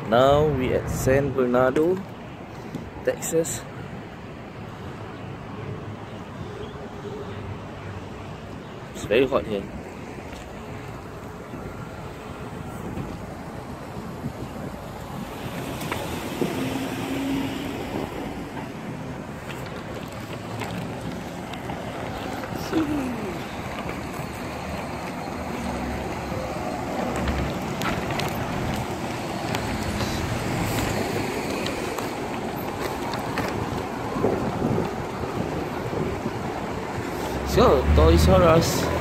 Now we at San Bernardino, Texas. It's very hot here. So, Toys R Us.